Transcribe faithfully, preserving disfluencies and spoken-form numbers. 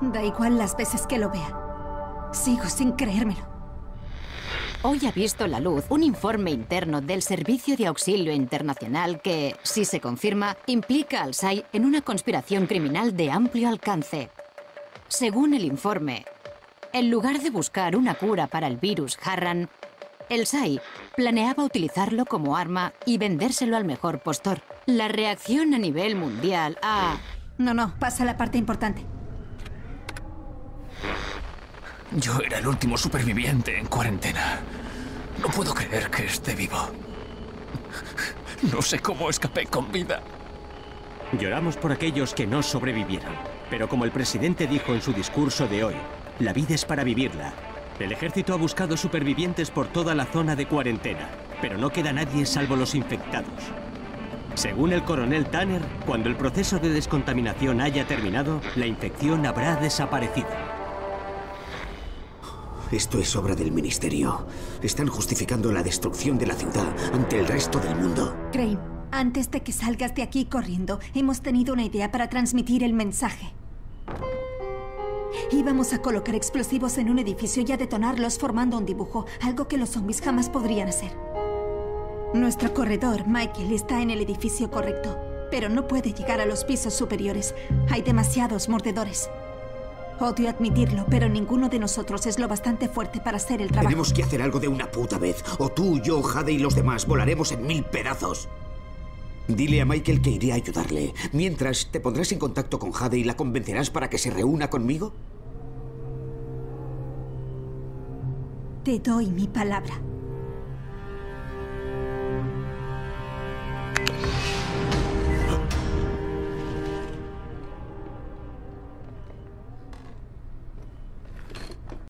Da igual las veces que lo vea. Sigo sin creérmelo. Hoy ha visto la luz un informe interno del Servicio de Auxilio Internacional que, si se confirma, implica al S A I en una conspiración criminal de amplio alcance. Según el informe, en lugar de buscar una cura para el virus Harran, el S A I planeaba utilizarlo como arma y vendérselo al mejor postor. La reacción a nivel mundial a... No, no, pasa la parte importante. Yo era el último superviviente en cuarentena. No puedo creer que esté vivo. No sé cómo escapé con vida. Lloramos por aquellos que no sobrevivieron. Pero como el presidente dijo en su discurso de hoy, la vida es para vivirla. El ejército ha buscado supervivientes por toda la zona de cuarentena, pero no queda nadie salvo los infectados. Según el coronel Tanner, cuando el proceso de descontaminación haya terminado, la infección habrá desaparecido. Esto es obra del ministerio. Están justificando la destrucción de la ciudad ante el resto del mundo. Crane, antes de que salgas de aquí corriendo, hemos tenido una idea para transmitir el mensaje. Íbamos a colocar explosivos en un edificio y a detonarlos formando un dibujo, algo que los zombies jamás podrían hacer. Nuestro corredor, Michael, está en el edificio correcto, pero no puede llegar a los pisos superiores. Hay demasiados mordedores. Odio admitirlo, pero ninguno de nosotros es lo bastante fuerte para hacer el trabajo. Tenemos que hacer algo de una puta vez. O tú, yo, Jade y los demás volaremos en mil pedazos. Dile a Michael que iré a ayudarle. Mientras, ¿te pondrás en contacto con Jade y la convencerás para que se reúna conmigo? Te doy mi palabra.